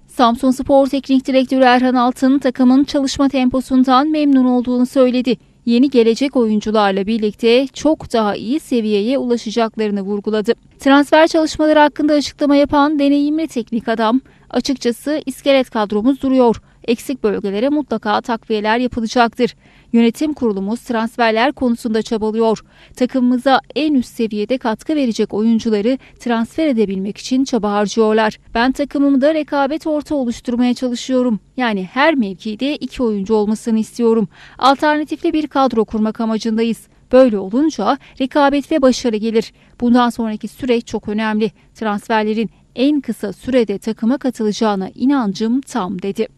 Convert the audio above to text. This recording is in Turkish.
Samsunspor Teknik Direktörü Erhan Altın takımın çalışma temposundan memnun olduğunu söyledi. Yeni gelecek oyuncularla birlikte çok daha iyi seviyeye ulaşacaklarını vurguladı. Transfer çalışmaları hakkında açıklama yapan deneyimli teknik adam, "Açıkçası iskelet kadromuz duruyor. Eksik bölgelere mutlaka takviyeler yapılacaktır. Yönetim kurulumuz transferler konusunda çabalıyor. Takımımıza en üst seviyede katkı verecek oyuncuları transfer edebilmek için çaba harcıyorlar. Ben takımımda rekabet orta oluşturmaya çalışıyorum. Yani her mevkide 2 oyuncu olmasını istiyorum. Alternatifli bir kadro kurmak amacındayız. Böyle olunca rekabet ve başarı gelir. Bundan sonraki süreç çok önemli. Transferlerin en kısa sürede takıma katılacağına inancım tam," dedi.